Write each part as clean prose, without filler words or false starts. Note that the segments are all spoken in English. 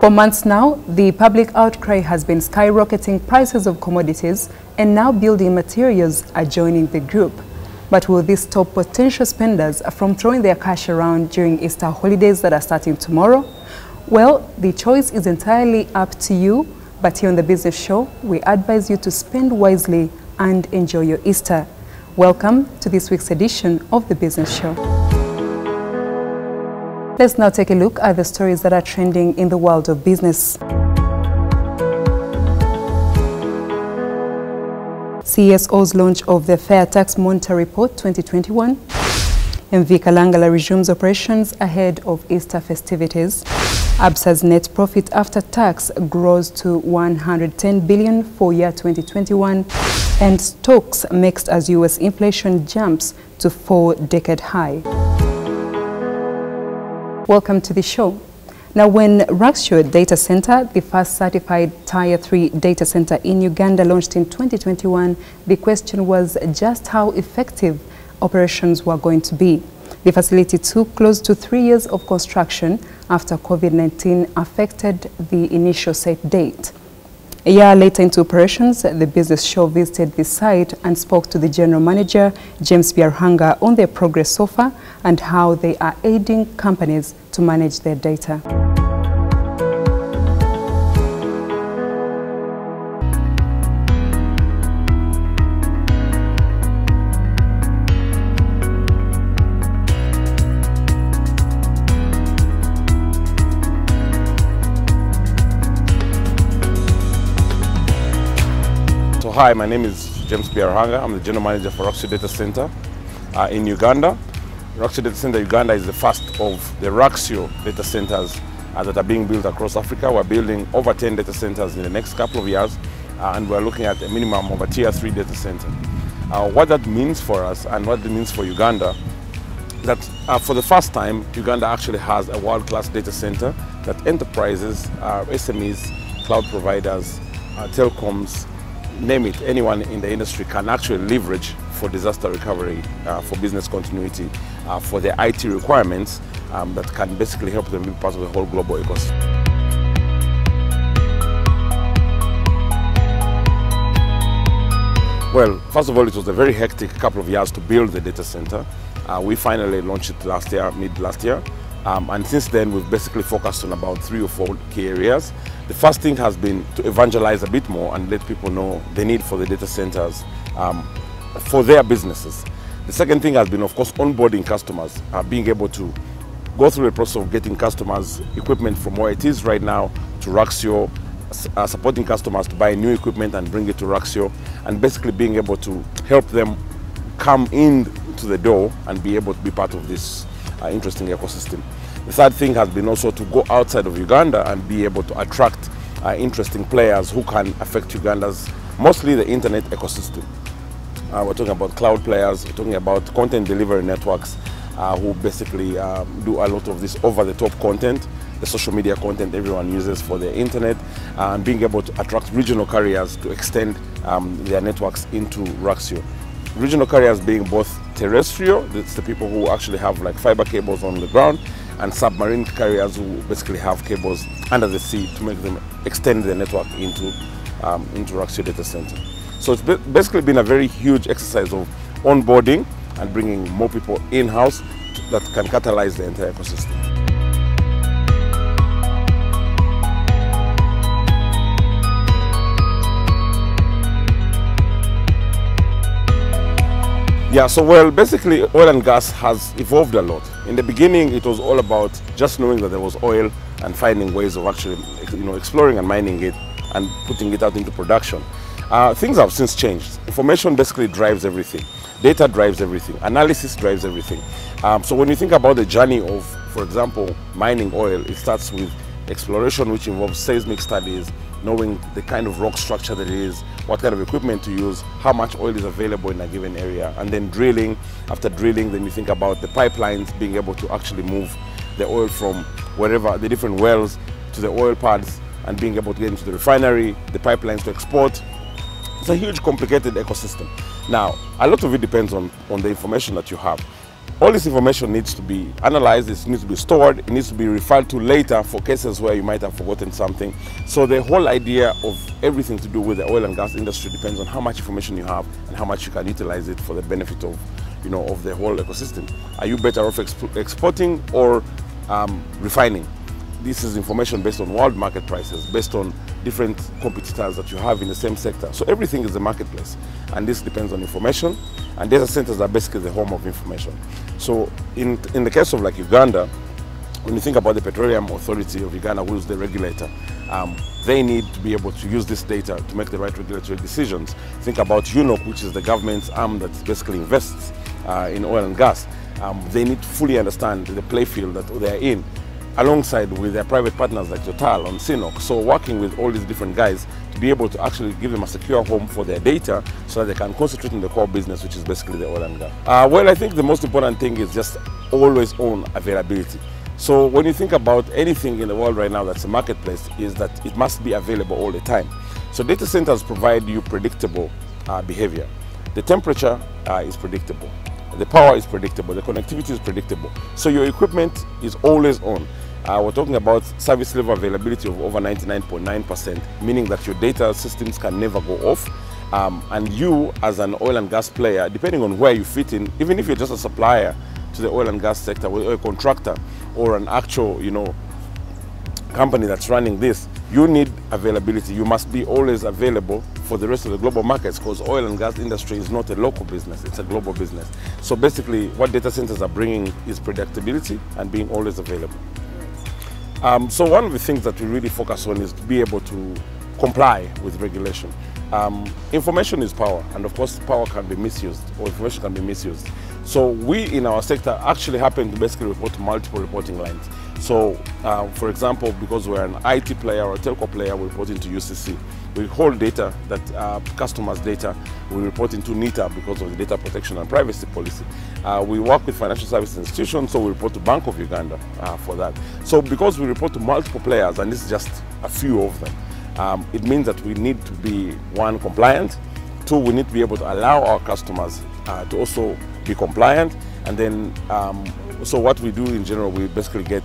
For months now, the public outcry has been skyrocketing prices of commodities, and now building materials are joining the group. But will this stop potential spenders from throwing their cash around during Easter holidays that are starting tomorrow? Well, the choice is entirely up to you, but here on The Business Show, we advise you to spend wisely and enjoy your Easter. Welcome to this week's edition of The Business Show. Let's now take a look at the stories that are trending in the world of business. CSO's launch of the Fair Tax Monitor Report 2021. MV Kalangala resumes operations ahead of Easter festivities. ABSA's net profit after tax grows to 110 billion for year 2021. And stocks mixed as US inflation jumps to 4-decade high. Welcome to the show. Now, when Raxio Data Center, the first certified Tier 3 data center in Uganda, launched in 2021, the question was just how effective operations were going to be. The facility took close to 3 years of construction after COVID-19 affected the initial set date. A year later into operations, The Business Show visited the site and spoke to the general manager, James Byarhanga, on their progress so far and how they are aiding companies to manage their data. Hi, my name is James Byarhanga. I'm the General Manager for Raxio Data Center in Uganda. Raxio Data Center Uganda is the first of the Raxio data centers that are being built across Africa. We're building over 10 data centers in the next couple of years, and we're looking at a minimum of a Tier 3 data center. What that means for us and what it means for Uganda, that for the first time, Uganda actually has a world-class data center that enterprises, SMEs, cloud providers, telecoms, name it, anyone in the industry can actually leverage for disaster recovery, for business continuity, for their IT requirements that can basically help them be part of the whole global ecosystem. Well, first of all, it was a very hectic couple of years to build the data center. We finally launched it last year, mid last year. And since then, we've basically focused on about 3 or 4 key areas. The first thing has been to evangelize a bit more and let people know the need for the data centers for their businesses. The second thing has been, of course, onboarding customers, being able to go through the process of getting customers equipment from where it is right now to Raxio, supporting customers to buy new equipment and bring it to Raxio, and basically being able to help them come in to the door and be able to be part of this interesting ecosystem. The third thing has been also to go outside of Uganda and be able to attract interesting players who can affect Uganda's, mostly the internet ecosystem. We're talking about cloud players, we're talking about content delivery networks who basically do a lot of this over-the-top content, the social media content everyone uses for their internet, and being able to attract regional carriers to extend their networks into Raxio. Regional carriers being both terrestrial, that's the people who actually have like fiber cables on the ground, and submarine carriers who basically have cables under the sea to make them extend their network into Raxio Data Center. So it's basically been a very huge exercise of onboarding and bringing more people in-house that can catalyze the entire ecosystem. Yeah, so well, basically oil and gas has evolved a lot. In the beginning, it was all about just knowing that there was oil and finding ways of actually, exploring and mining it and putting it out into production. Things have since changed. Information basically drives everything. Data drives everything. Analysis drives everything. So when you think about the journey of, for example, mining oil, it starts with exploration, which involves seismic studies, knowing the kind of rock structure that it is, what kind of equipment to use, how much oil is available in a given area, and then drilling. After drilling, then you think about the pipelines, being able to actually move the oil from wherever, the different wells to the oil pads, and being able to get into the refinery, the pipelines to export. It's a huge, complicated ecosystem. Now, a lot of it depends on the information that you have. all this information needs to be analyzed, it needs to be stored, it needs to be referred to later for cases where you might have forgotten something. So the whole idea of everything to do with the oil and gas industry depends on how much information you have and how much you can utilize it for the benefit of, of the whole ecosystem. Are you better off exporting or refining? This is information based on world market prices, based on different competitors that you have in the same sector. So everything is a marketplace, and this depends on information, and data centers are basically the home of information. So in the case of like Uganda, when you think about the Petroleum Authority of Uganda, who is the regulator, they need to be able to use this data to make the right regulatory decisions. Think about UNOC, which is the government's arm that basically invests in oil and gas. They need to fully understand the play field that they are in, alongside with their private partners like Total on CNOOC. So working with all these different guys to be able to actually give them a secure home for their data so that they can concentrate on the core business, which is basically the oil and gas. Well, I think the most important thing is just always own availability. So when you think about anything in the world right now that's a marketplace, is that it must be available all the time. So data centers provide you predictable behavior. The temperature is predictable. The power is predictable. The connectivity is predictable. So your equipment is always on. We're talking about service level availability of over 99.9%, meaning that your data systems can never go off. And you, as an oil and gas player, depending on where you fit in, even if you're just a supplier to the oil and gas sector, or a contractor, or an actual, company that's running this, you need availability. You must be always available for the rest of the global markets, because oil and gas industry is not a local business, it's a global business. So basically what data centers are bringing is predictability and being always available. So one of the things that we really focus on is to be able to comply with regulation. Information is power, and of course power can be misused, or information can be misused. So we in our sector actually happen to basically report to multiple reporting lines. So for example, because we're an IT player or a telco player, we report into UCC. We hold data, that customers' data, we report into NITA because of the data protection and privacy policy. We work with financial service institutions, so we report to Bank of Uganda for that. So because we report to multiple players, and this is just a few of them, it means that we need to be, one, compliant, two, we need to be able to allow our customers to also be compliant, and then so what we do in general, we basically get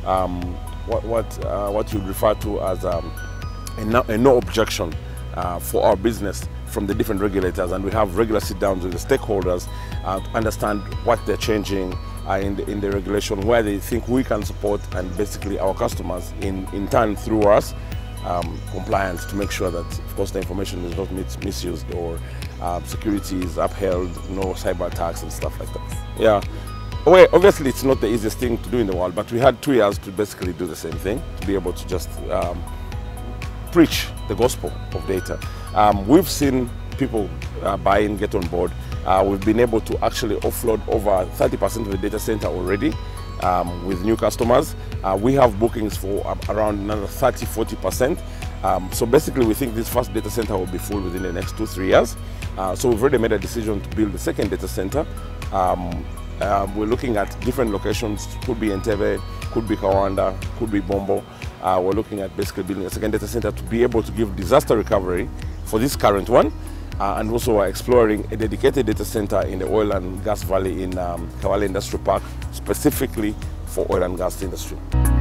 what you refer to as a no objection for our business from the different regulators, and we have regular sit-downs with the stakeholders to understand what they're changing in the regulation, where they think we can support, and basically our customers in turn through us compliance, to make sure that of course the information is not misused, or security is upheld, no cyber attacks and stuff like that. Yeah. Well, obviously it's not the easiest thing to do in the world, but we had 2 years to basically do the same thing, to be able to just preach the gospel of data. We've seen people buy in, get on board. We've been able to actually offload over 30% of the data center already with new customers. We have bookings for around another 30–40%. So basically we think this first data center will be full within the next 2–3 years. So we've already made a decision to build the second data center. We're looking at different locations, could be Entebbe, could be Kawanda, could be Bombo. We're looking at basically building a second data center to be able to give disaster recovery for this current one. And also we're exploring a dedicated data center in the oil and gas valley in Kawale Industrial Park, specifically for oil and gas industry.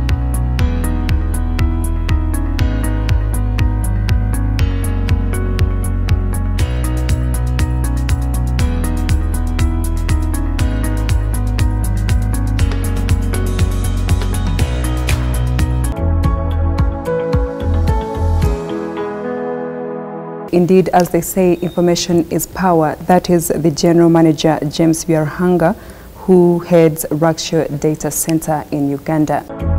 Indeed, as they say, information is power. That is the General Manager, James Byarhanga, who heads Rwaksho Data Center in Uganda.